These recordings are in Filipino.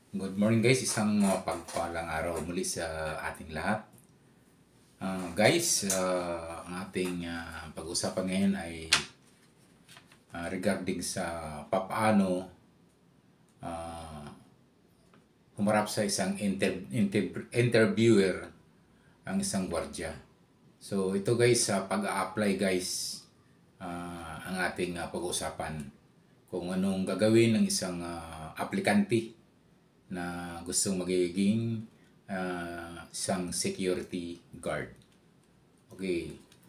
Good morning guys, isang pagpalang araw muli sa ating lahat. Guys, ang ating pag-usapan ngayon ay regarding sa papaano humarap sa isang interviewer ang isang gwardiya. So ito guys, sa pag-a-apply guys, ang ating pag-usapan kung anong gagawin ng isang aplikante na gustong magiging isang security guard. Okay.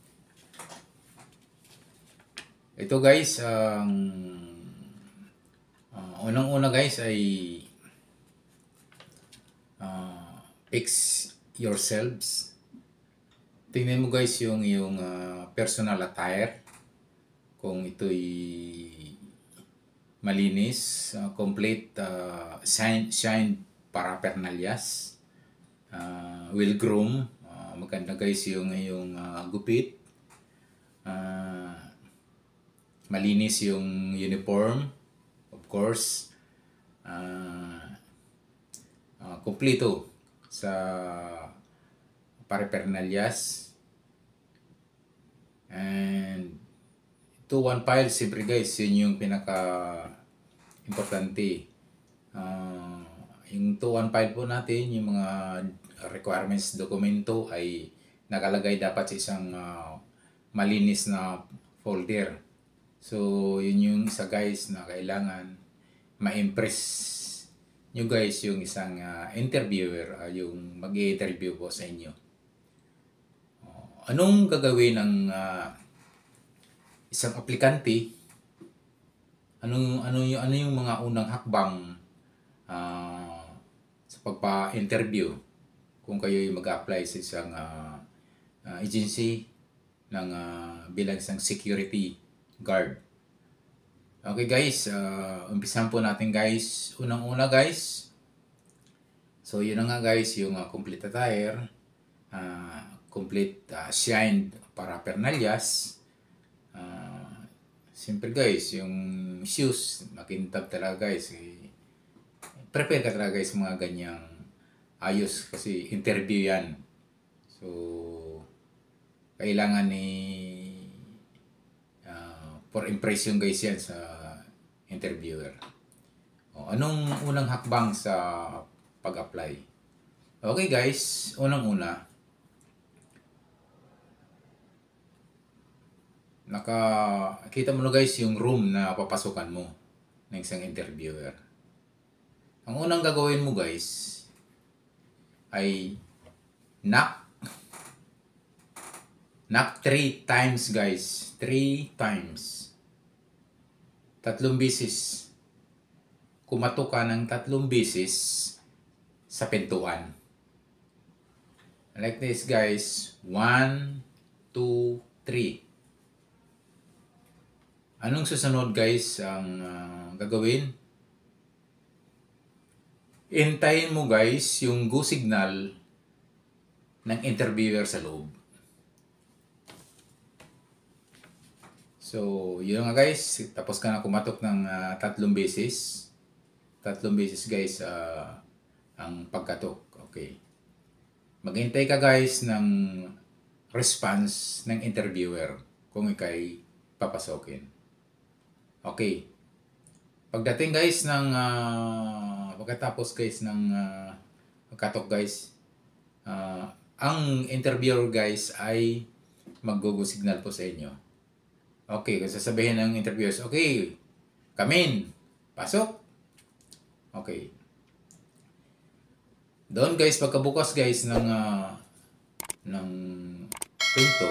Ito guys, ang unang-una guys ay fix yourselves. Tingnan mo guys yung personal attire. Kung ito'y malinis, complete, shine paraphernalias, well groom, maganda guys yung gupit, malinis yung uniform, of course, kumpleto sa paraphernalias, and 2-1 file, siyempre guys, yun yung pinaka-importante. Yung 2-1 file po natin, yung mga requirements dokumento ay nakalagay dapat sa isang malinis na folder. So, yun yung isa guys na kailangan ma-impress nyo guys yung isang interviewer, yung mag-i-interview po sa inyo. Anong gagawin ng isang aplikante? Ano yung mga unang hakbang sa pagpa-interview kung kayo ay mag-apply sa isang agency ng bilang isang security guard? Okay guys, umpisahan po natin guys. Unang-una guys, so yun na nga guys, yung complete attire, complete shined paraphernalias. Siyempre guys, yung shoes, makintab talaga guys. Prepare ka talaga guys mga ganyang ayos kasi interview yan. So, kailangan for impression guys yan sa interviewer. Anong unang hakbang sa pag-apply? Okay guys, unang-una, nakakita mo na guys yung room na papasukan mo ng isang interviewer. Ang unang gagawin mo guys ay knock 3 times guys. 3 times. 3 beses. Kumatok ka ng 3 beses sa pintuan. Like this guys. 1, 2, 3. Anong susunod guys ang gagawin? Hintayin mo guys yung go signal ng interviewer sa loob. So, yun nga guys. Tapos ka na kumatok ng 3 beses. 3 beses guys ang pagkatok. Okay. Maghintay ka guys ng response ng interviewer kung ikay papasokin. Okay. Pagdating guys ng pagkatapos guys ng pagkatok guys, ang interviewer guys ay mag-go signal po sa inyo. Okay, kung sasabihin ng interviewers, okay, come in, pasok. Okay. Doon guys, pagkabukas guys ng pinto,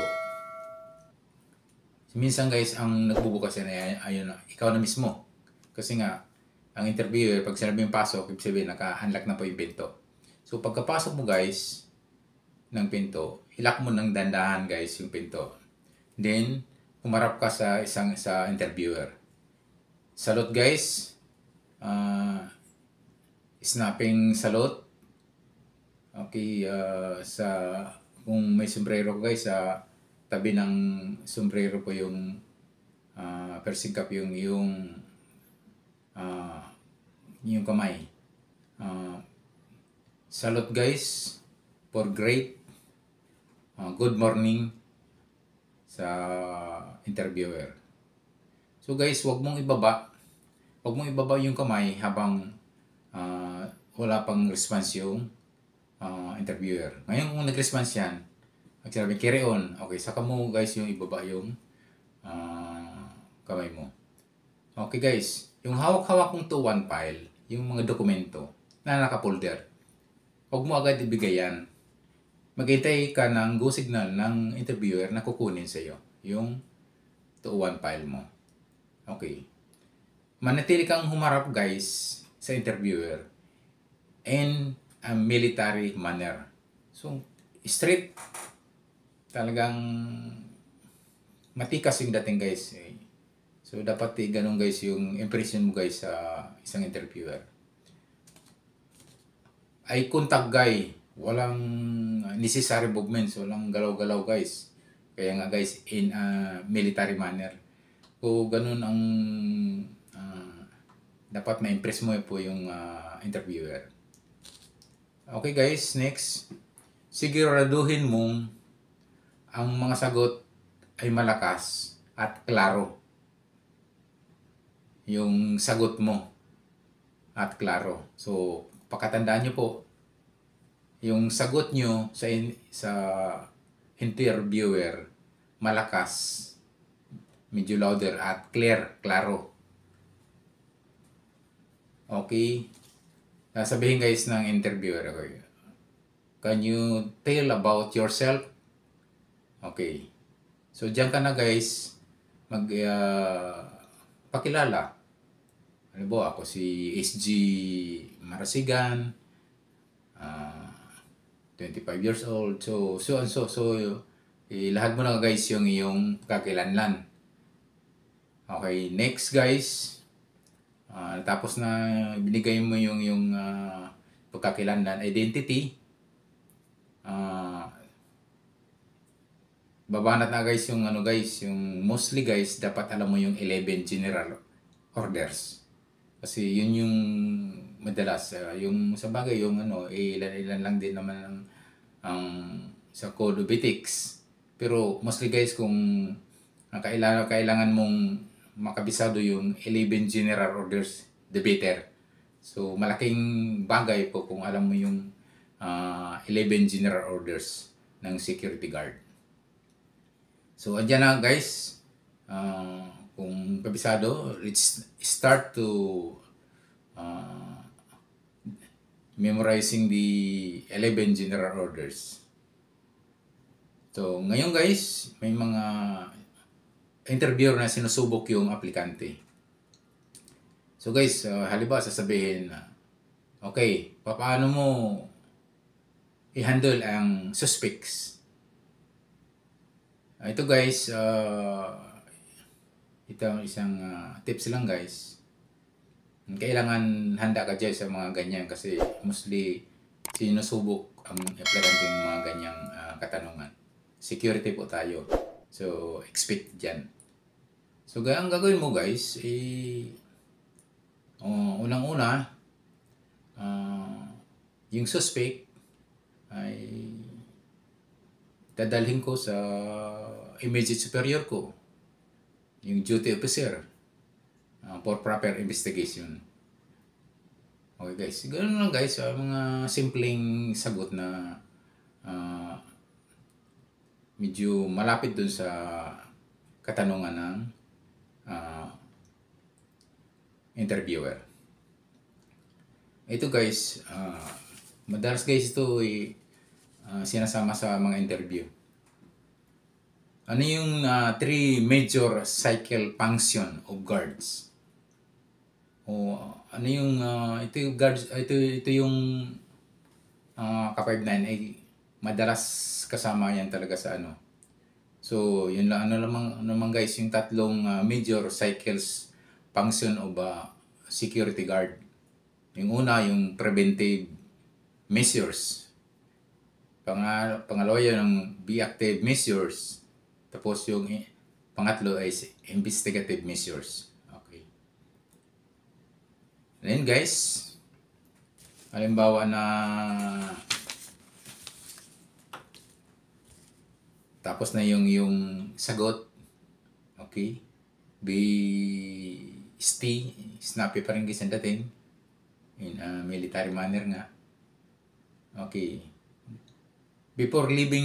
minsan guys, ang nagbubukas yan ayun na, ikaw na mismo. Kasi nga, ang interviewer, pag sinabi yung pasok, ibig sabihin, naka-unlock na po yung pinto. So, pagkapasok mo guys, ng pinto, ilak mo ng dandahan guys yung pinto. Then, humarap ka sa interviewer. Salute guys. Snapping salute. Okay, kung may sombrero guys, tabi ng sombrero po yung persing cap yung kamay. salute guys for great good morning sa interviewer. So guys, wag mong ibaba yung kamay habang wala pang response yung interviewer. Ngayon kung nag-response yan, magsabi carry on. Okay, saka mo guys yung ibaba yung kamay mo. Okay guys, yung hawak-hawak kong 2-1 file, yung mga dokumento na naka-folder, huwag mo agad ibigay yan. Maghintay ka ng go signal ng interviewer na kukunin sa iyo yung 2-1 file mo. Okay. Manatili kang humarap guys sa interviewer in a military manner. So, straight. Talagang matikas yung dating guys. So, dapat ganun guys yung impression mo guys sa isang interviewer. Eye contact guy. Walang necessary movements. Walang galaw-galaw guys. Kaya nga guys, in a military manner. So, ganun ang dapat ma-impress mo po yung interviewer. Okay guys, next. Siguraduhin mong ang mga sagot ay malakas at klaro. Yung sagot mo at klaro. So, pakatandaan nyo po, yung sagot nyo sa interviewer, malakas, medyo louder at clear, klaro. Okay? Sabihin guys ng interviewer, okay, can you tell about yourself? Okay. So, dyan ka na guys, pakilala. Ano po, ako si SG Marasigan, 25 years old. So, lahat mo na guys yung iyong kakilanlan. Okay, next guys. Tapos na binigay mo yung pagkakilanlan, identity. Babanat na guys yung yung mostly guys, dapat alam mo yung 11 general orders. Kasi yun yung madalas, yung sa bagay, yung ilan lang din naman ang sa Code of Ethics. Pero mostly guys, kung kailangan mong makabisado yung 11 general orders, the better. So malaking bagay po kung alam mo yung 11 general orders ng security guard. So andyan na guys. Kung kabisado, let's start to memorizing the 11 general orders. So, ngayon guys, may mga interviewer na sinusubok yung aplikante. So guys, halimbawa sasabihin na, okay, paano mo i-handle ang suspects? Ito guys, ito ang isang tips lang guys. Kailangan handa ka dyan sa mga ganyan kasi mostly sinusubok ang aplikante ng mga ganyang katanungan. Security po tayo. So, expect dyan. So, ang gagawin mo guys, unang-una, yung suspect ay dadalhin ko sa immediate superior ko, yung duty officer, for proper investigation. Okay guys, ganoon lang guys, mga simpleng sagot na medyo malapit dun sa katanungan ng interviewer. Ito guys, madalas guys ito sinasama sa mga interview. Ano yung 3 major cycle function of guards? O ano yung ito yung guards, ito yung K-59 ay madalas kasama yan talaga sa ano. So, yun lang naman guys, yung tatlong major cycles function of security guard. Yung una, yung preventive measures. Pangalawa yung reactive measures. Tapos yung pangatlo ay investigative measures. Okay. Then guys, Halimbawa na tapos na yung sagot, okay? Be snappy pa rin guys ang dating. In a military manner nga. Okay. Before leaving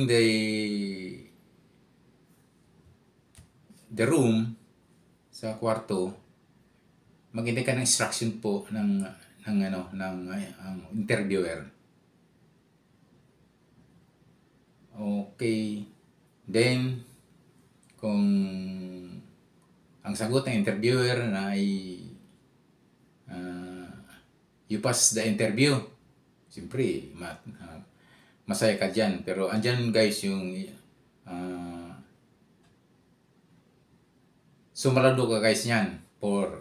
the room sa kwarto, maghintay ka ng instruction po ng interviewer. Okay. Then, kung ang sagot ng interviewer na ay you pass the interview, siyempre, masaya ka dyan. Pero andyan guys yung sumalado ka guys yan for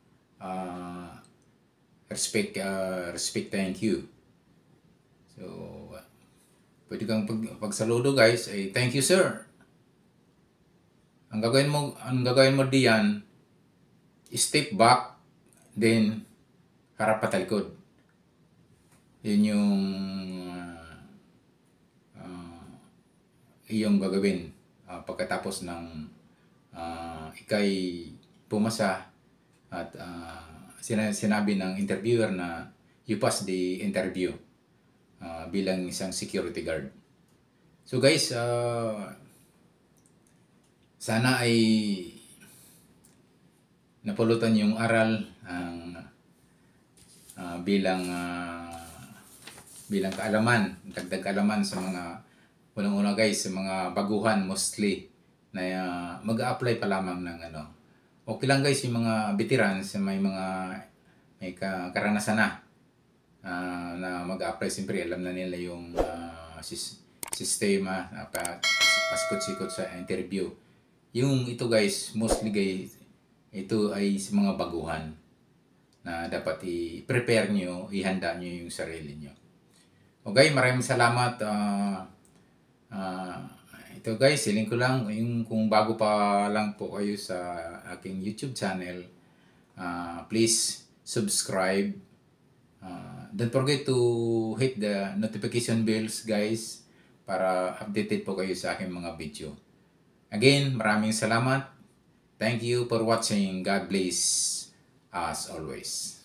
respect and you. So, pwede kang pagsaludo guys, ay thank you sir. Ang gagawin mo diyan, step back, then harap patalikod. Yun yung iyong gagawin pagkatapos ng ikay pumasa at sinabi ng interviewer na you pass the interview bilang isang security guard. So guys, sana ay napulutan yung aral bilang kaalaman, dagdag kaalaman sa mga unang-una guys, sa mga baguhan mostly na mag-a-apply pa lamang ng Okay lang guys yung mga veterans, may karanasan na na mag-a-apply, siyempre alam na nila yung sistema, pasikot-sikot sa interview. Yung ito guys, mostly guys, ito ay sa mga baguhan na dapat i-prepare nyo, ihanda nyo yung sarili nyo. Okay, maraming salamat. Ito guys, hiling ko lang, yung kung bago pa lang po kayo sa aking YouTube channel, please subscribe. Don't forget to hit the notification bells guys para updated po kayo sa aking mga video. Again, maraming salamat. Thank you for watching. God bless as always.